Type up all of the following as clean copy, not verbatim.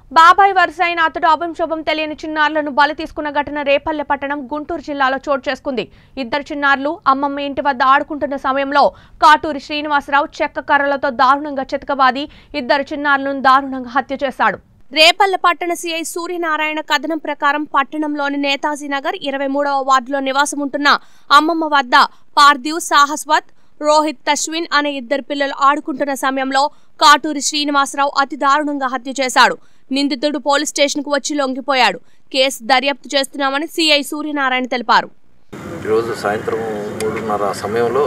బాబాయ్ వరుసైన అతడు అభంశోభం తెలియని చిన్నారులను బలి తీసుకున్న ఘటన రేపల్లె పట్టణం గుంటూరు జిల్లాలో చోటు చేసుకుంది. ఇద్దరు చిన్నారులు అమ్మమ్మ ఇంటి వద్ద ఆడుకుంటున్న సమయంలో కాటూరి శ్రీనివాసరావు చెక్క కర్రలతో దారుణంగా చితకబాది ఇద్దరు చిన్నారులను దారుణంగా హత్య చేశాడు. రేపల్లె పట్టణ సిఐ సూర్యనారాయణ కథనం ప్రకారం పట్టణంలోని నేతాజీ నగర్ 23వ వార్డులో నివాసం ఉంటున్న అమ్మమ్మ వద్ద పార్థివ్, సాహస్వత్, రోహిత్, తశ్విన్ అనే ఇద్దరు పిల్లలు ఆడుకుంటున్న సమయంలో కాటూరి శ్రీనివాసరావు అతి దారుణంగా హత్య చేశాడు. నిందితుడు పోలీస్ స్టేషన్కు వచ్చి లొంగిపోయాడు. కేసు దర్యాప్తు చేస్తున్నామని సిఐ సూర్యనారాయణ తెలిపారు. ఈరోజు సాయంత్రం 3:30 సమయంలో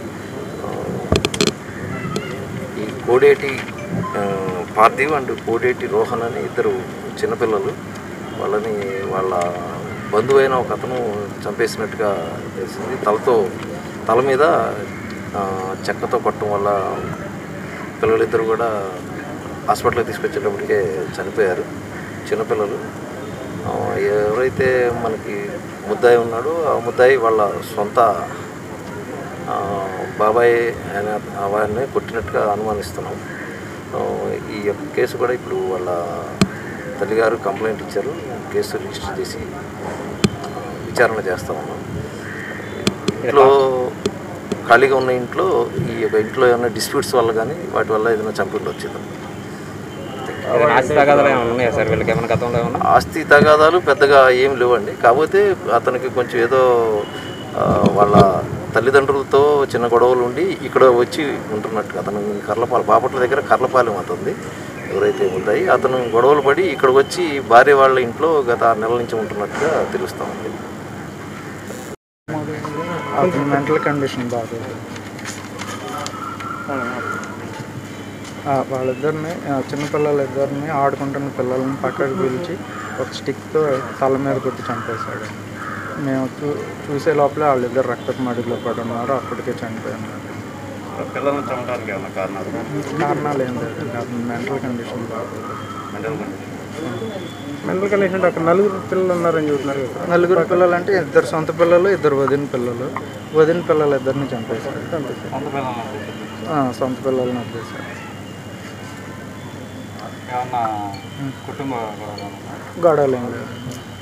ఈ కోడేటి పార్థివ్ అండ్ కోడేటి రోహన్ అని ఇద్దరు చిన్నపిల్లలు వాళ్ళని వాళ్ళ బంధువైన ఒక అతను చంపేసినట్టుగా తెలిసింది. తల మీద చెక్కతో కొట్టడం వల్ల పిల్లలిద్దరు కూడా హాస్పిటల్కి తీసుకొచ్చేటప్పటికే చనిపోయారు. చిన్నపిల్లలు ఎవరైతే మనకి ముద్దాయి ఉన్నాడో ఆ ముద్దాయి వాళ్ళ సొంత బాబాయ్ అనే వారిని కొట్టినట్టుగా అనుమానిస్తున్నాం. ఈ యొక్క కేసు కూడా ఇప్పుడు వాళ్ళ తల్లిగారు కంప్లైంట్ ఇచ్చారు. కేసు రిజిస్టర్ చేసి విచారణ చేస్తూ ఉన్నాం. ఇంట్లో ఖాళీగా ఉన్న ఇంట్లో ఈ యొక్క ఇంట్లో ఏమైనా డిస్ప్యూట్స్ వల్ల కానీ వాటి వల్ల ఏదైనా చంపులు వచ్చింది. ఆస్తి తగాదాలు పెద్దగా ఏం లేవండి. కాకపోతే అతనికి కొంచెం ఏదో వాళ్ళ తల్లిదండ్రులతో చిన్న గొడవలు ఉండి ఇక్కడ వచ్చి ఉంటున్నట్టుగా అతను బాపట్ల దగ్గర కర్లపాలెం అవుతుంది. ఎవరైతే ఉంటాయి అతను గొడవలు పడి ఇక్కడికి వచ్చి భార్య వాళ్ళ ఇంట్లో గత 6 నెలల నుంచి ఉంటున్నట్టుగా తెలుస్తామండి. మెంటల్ కండిషన్ బాగోదు. వాళ్ళిద్దరిని చిన్నపిల్లలిద్దరిని ఆడుకుంటున్న పిల్లల్ని పక్కకు పిలిచి ఒక స్టిక్తో తల మీద కొట్టి చంపేశాడు. మేము చూసే లోపలే వాళ్ళిద్దరు రక్తపు మడుగులో పడి ఉన్నారు. అప్పటికే చనిపోయినారు. కారణాలు ఏం లేదు. మెంటల్ కండిషన్ బాగోదు. మెంటల్ కండిషన్ అక్కడ 4 పిల్లలు ఉన్నారని చూస్తున్నారు. 4 పిల్లలు అంటే 2 సొంత పిల్లలు, 2 వదిన పిల్లలు. వదిన పిల్లలు ఇద్దరిని చంపేశారు. సొంత పిల్లల్ని వదిలేశారు. గొడవలు ఏం లేదు.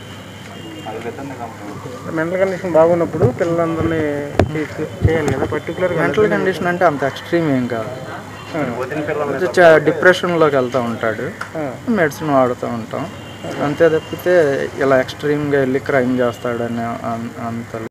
మెంటల్ కండిషన్ బాగున్నప్పుడు పిల్లలందరినీ చేయాలి కదా. పర్టికులర్ మెంటల్ కండిషన్ అంటే అంత ఎక్స్ట్రీమ్ ఏం కాదు. డిప్రెషన్లోకి వెళ్తూ ఉంటాడు. మెడిసిన్ వాడుతూ ఉంటాం అంతే తప్పితే ఇలా ఎక్స్ట్రీమ్గా వెళ్ళి క్రైమ్ చేస్తాడని అంత